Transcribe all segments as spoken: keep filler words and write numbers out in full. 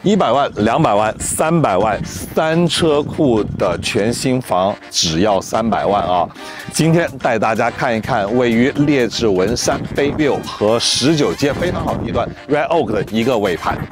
一百万、两百万、三百万，三车库的全新房只要三百万啊！今天带大家看一看位于列治文山 Bayview 和十九街非常好地段 Red Oak 的一个尾盘。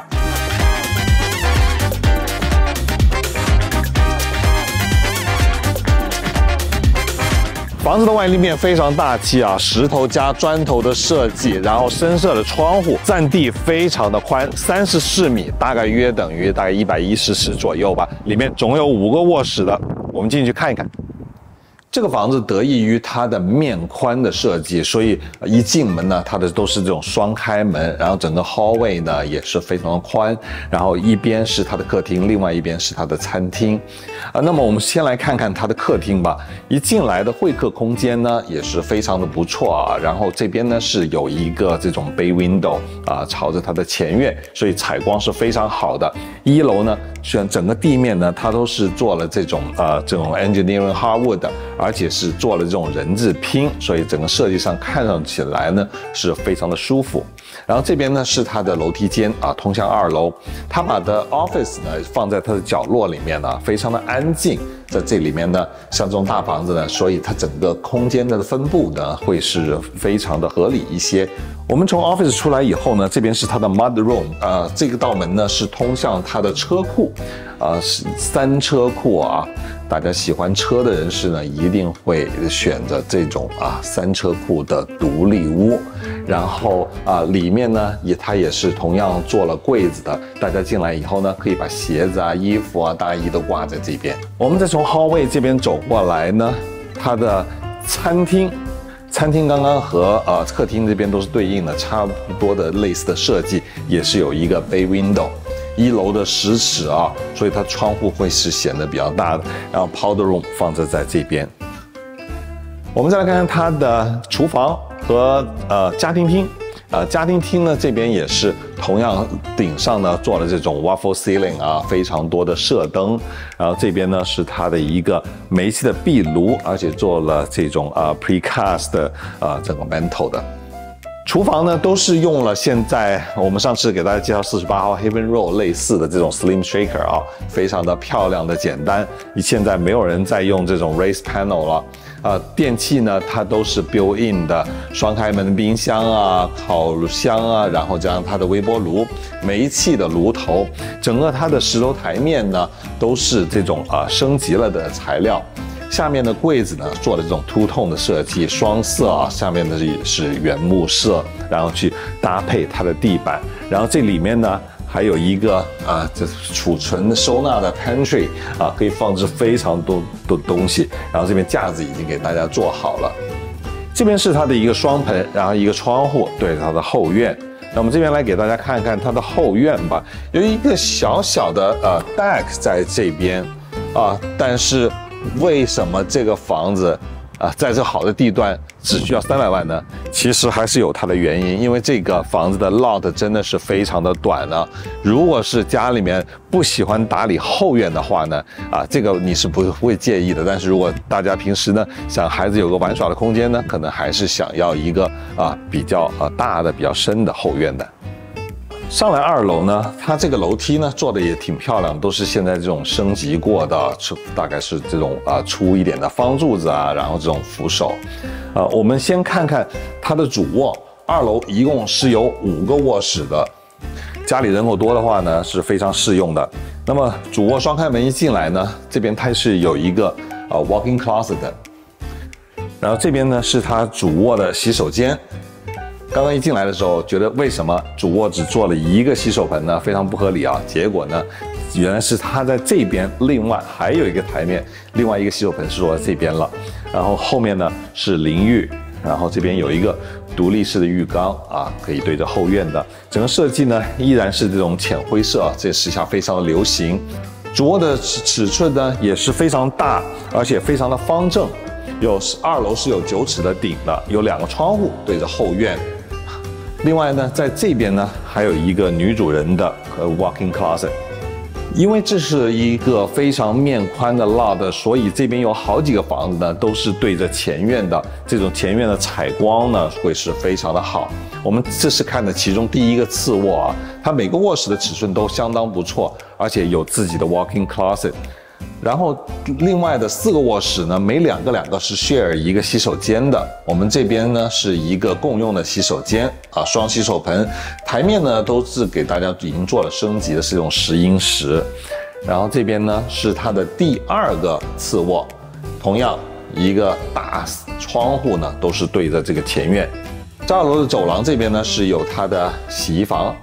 房子的外立面非常大气啊，石头加砖头的设计，然后深色的窗户，占地非常的宽，三十四米，大概约等于大概一百一十尺左右吧。里面总有五个卧室的，我们进去看一看。 这个房子得益于它的面宽的设计，所以一进门呢，它的都是这种双开门，然后整个 hallway 呢也是非常的宽，然后一边是它的客厅，另外一边是它的餐厅。啊，那么我们先来看看它的客厅吧。一进来的会客空间呢也是非常的不错啊，然后这边呢是有一个这种 bay window 啊，朝着它的前院，所以采光是非常好的。一楼呢，虽然整个地面呢它都是做了这种呃这种 engineering hardwood 的。 而且是做了这种人字拼，所以整个设计上看上起来呢是非常的舒服。然后这边呢是它的楼梯间啊，通向二楼。它把的 office 呢放在它的角落里面呢，非常的安静。在这里面呢，像这种大房子呢，所以它整个空间的分布呢会是非常的合理一些。我们从 office 出来以后呢，这边是它的 mud room， 啊，这个道门呢是通向它的车库，啊，是三车库啊。 大家喜欢车的人士呢，一定会选择这种啊三车库的独立屋，然后啊里面呢也它也是同样做了柜子的，大家进来以后呢，可以把鞋子啊、衣服啊、大衣都挂在这边。我们再从 hallway 这边走过来呢，它的餐厅，餐厅刚刚和呃客厅这边都是对应的，差不多的类似的设计，也是有一个 bay window。 一楼的十尺啊，所以它窗户会是显得比较大的。然后 powder room 放置在这边。我们再来看看它的厨房和呃家庭厅。呃，家庭厅呢这边也是同样顶上呢做了这种 waffle ceiling 啊，非常多的射灯。然后这边呢是它的一个煤气的壁炉，而且做了这种呃 precast 的呃整个 mantle 的。 厨房呢都是用了现在我们上次给大家介绍四十八号 Haven Road 类似的这种 Slim Shaker 啊，非常的漂亮的简单。现在没有人在用这种 Raised Panel 了。呃，电器呢它都是 built-in 的双开门的冰箱啊、烤箱啊，然后加上它的微波炉、煤气的炉头，整个它的石头台面呢都是这种啊、呃、升级了的材料。 下面的柜子呢，做了这种凸痛的设计，双色啊，下面的是原木色，然后去搭配它的地板，然后这里面呢还有一个啊，这储存收纳的 pantry 啊，可以放置非常多的东西，然后这边架子已经给大家做好了，这边是它的一个双盆，然后一个窗户对它的后院。 那我们这边来给大家看看它的后院吧，有一个小小的呃 deck 在这边啊，但是。 为什么这个房子啊，在这好的地段只需要三百万呢？其实还是有它的原因，因为这个房子的 lot 真的是非常的短呢。如果是家里面不喜欢打理后院的话呢，啊，这个你是不会介意的。但是如果大家平时呢想孩子有个玩耍的空间呢，可能还是想要一个啊比较呃大的、比较深的后院的。 上来二楼呢，它这个楼梯呢做的也挺漂亮，都是现在这种升级过的，大概是这种啊、呃、粗一点的方柱子啊，然后这种扶手。呃，我们先看看它的主卧，二楼一共是有五个卧室的，家里人口多的话呢是非常适用的。那么主卧双开门一进来呢，这边它是有一个呃 walk-in closet 的，然后这边呢是它主卧的洗手间。 刚刚一进来的时候，觉得为什么主卧只做了一个洗手盆呢？非常不合理啊！结果呢，原来是它在这边，另外还有一个台面，另外一个洗手盆是做在这边了。然后后面呢是淋浴，然后这边有一个独立式的浴缸啊，可以对着后院的。整个设计呢依然是这种浅灰色，这时下非常的流行。主卧的尺尺寸呢也是非常大，而且非常的方正。有二楼是有九尺的顶的，有两个窗户对着后院。 另外呢，在这边呢，还有一个女主人的呃 walk-in closet。 因为这是一个非常面宽的 lot， 所以这边有好几个房子呢，都是对着前院的。这种前院的采光呢，会是非常的好。我们这是看的其中第一个次卧啊，它每个卧室的尺寸都相当不错，而且有自己的 walk-in closet。然后另外的四个卧室呢，每两个两个是 share 一个洗手间的。我们这边呢是一个共用的洗手间啊，双洗手盆，台面呢都是给大家已经做了升级的，是用石英石。然后这边呢是它的第二个次卧，同样一个大窗户呢都是对着这个前院。这二楼的走廊这边呢是有它的洗衣房，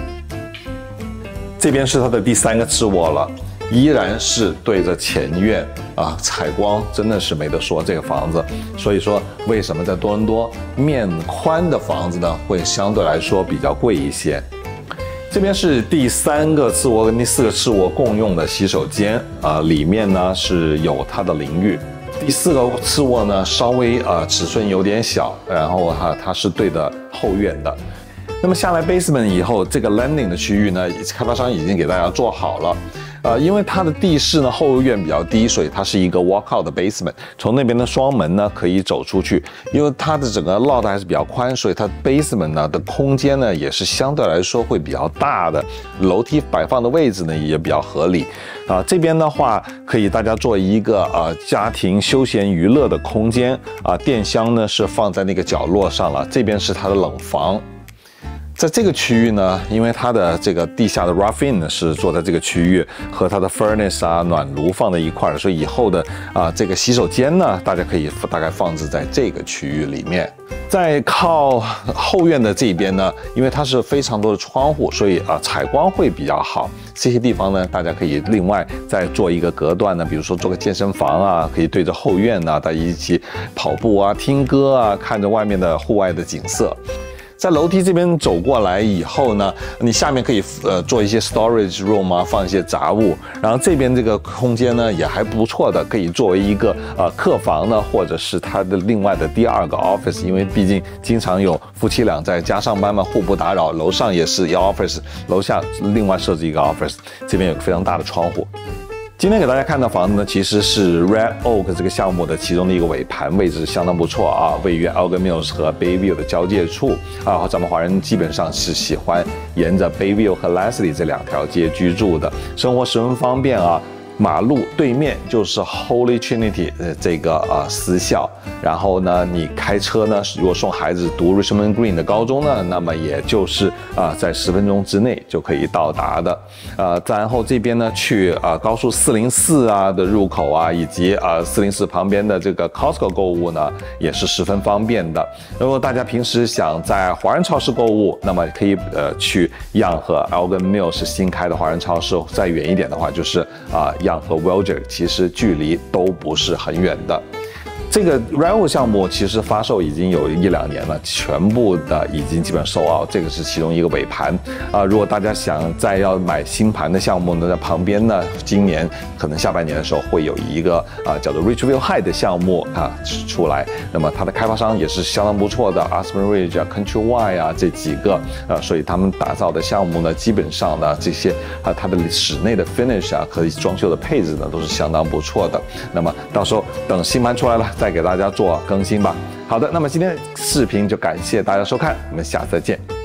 这边是它的第三个次卧了。依然是对着前院啊，采光真的是没得说这个房子。所以说，为什么在多伦多面宽的房子呢，会相对来说比较贵一些？这边是第三个次卧跟第四个次卧共用的洗手间啊，里面呢是有它的淋浴。第四个次卧呢稍微呃尺寸有点小，然后哈、啊、它是对着后院的。那么下来 basement 以后，这个 landing 的区域呢，开发商已经给大家做好了。呃，因为它的地势呢后院比较低，所以它是一个 walkout 的 basement。从那边的双门呢可以走出去，因为它的整个 lot 还是比较宽，所以它 basement 呢的空间呢也是相对来说会比较大的，楼梯摆放的位置呢也比较合理。啊、呃，这边的话可以大家做一个呃家庭休闲娱乐的空间啊、呃，电箱呢是放在那个角落上了，这边是它的冷房。在这个区域呢，因为它的这个地下的 rough-in 呢是做在这个区域，和它的 furnace 啊暖炉放在一块儿，所以以后的啊、呃、这个洗手间呢，大家可以大概放置在这个区域里面。在靠后院的这边呢，因为它是非常多的窗户，所以啊、呃、采光会比较好。这些地方呢，大家可以另外再做一个隔断呢，比如说做个健身房啊，可以对着后院啊，大家一起跑步啊、听歌啊，看着外面的户外的景色。在楼梯这边走过来以后呢，你下面可以呃做一些 storage room 啊，放一些杂物。然后这边这个空间呢也还不错的，可以作为一个呃客房呢，或者是它的另外的第二个 office。因为毕竟经常有夫妻俩在家上班嘛，互不打扰。楼上也是一个 office， 楼下另外设置一个 office。这边有个非常大的窗户。今天给大家看到房子呢，其实是 Red Oak 这个项目的其中的一个尾盘，位置相当不错啊，位于 Elgin Mills 和 Bayview 的交界处啊。咱们华人基本上是喜欢沿着 Bayview 和 Leslie 这两条街居住的，生活十分方便啊。马路对面就是 Holy Trinity 呃这个呃私校，然后呢，你开车呢，如果送孩子读 Richmond Green 的高中呢，那么也就是啊、呃、在十分钟之内就可以到达的。呃，然后这边呢去啊、呃、高速四零四啊的入口啊，以及啊四零四旁边的这个 Costco 购物呢，也是十分方便的。如果大家平时想在华人超市购物，那么可以呃去 Yonge 和 Elgin Mills 新开的华人超市，再远一点的话就是啊。呃和 Welger 其实距离都不是很远的。这个 Red Oak 项目其实发售已经有一两年了，全部的已经基本售罄，这个是其中一个尾盘啊。如果大家想再要买新盘的项目呢，在旁边呢，今年可能下半年的时候会有一个啊叫做 Richville High 的项目啊出来。那么它的开发商也是相当不错的 ，Aspen Ridge 啊、Countrywide 啊这几个啊，所以他们打造的项目呢，基本上呢这些啊它的室内的 finish 啊和装修的配置呢都是相当不错的。那么到时候等新盘出来了，再给大家做更新吧。好的，那么今天的视频就感谢大家收看，我们下次再见。